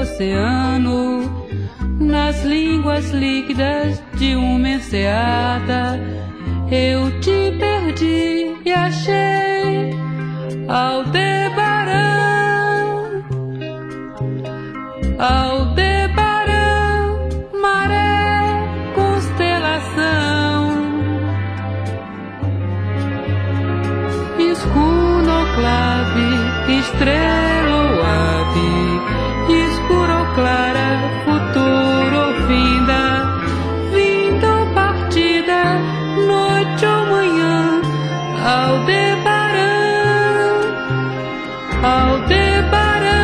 oceano, nas línguas líquidas de uma enseada. Eu te perdi e achei Aldebaran, Aldebaran, maré, constelação, escunoclave, estrela ou ave, escuro ou clara, futuro ou finda, vinda ou partida, noite ou manhã, Aldebaran, Aldebaran.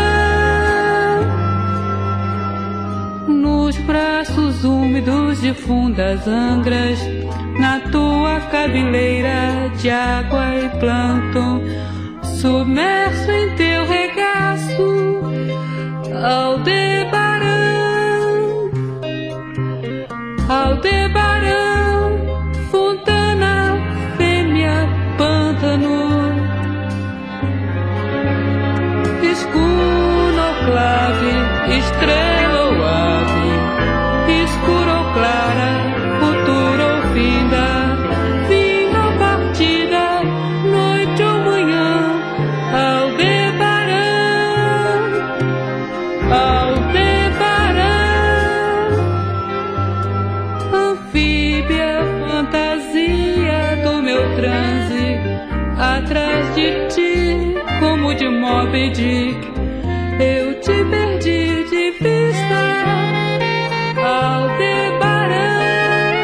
Nos braços úmidos de fundas angras, na tua cabeleira de água e plâncton, submerso em teu regaço, Aldebaran, Aldebaran, fontana, fêmea, pântano, escunoclave, estrela ou ave, escuro ou clara, futuro ou finda, vinda ou partida, noite ou manhã, Aldebaran, Aldebaran, anfíbia, fantasia do meu transe, atrás de ti, como de Moby Dick, eu te perdi de vista, Aldebaran,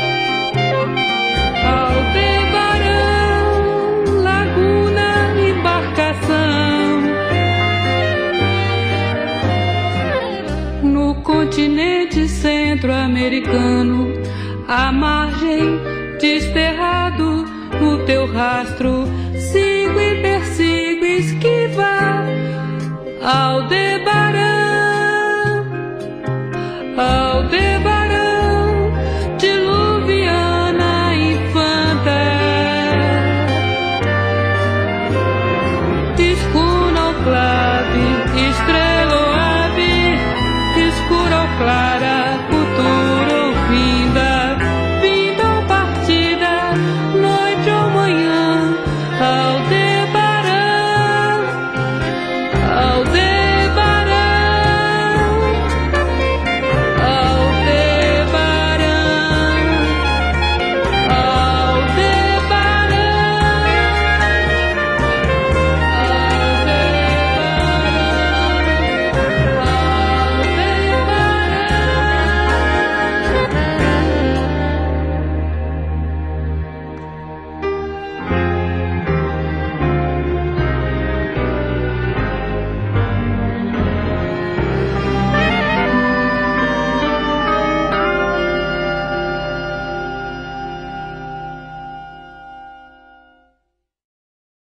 Aldebaran, laguna, embarcação, no continente centro-americano, à margem, desterrado no teu rastro, sigo e persigo, esquiva, Aldebaran.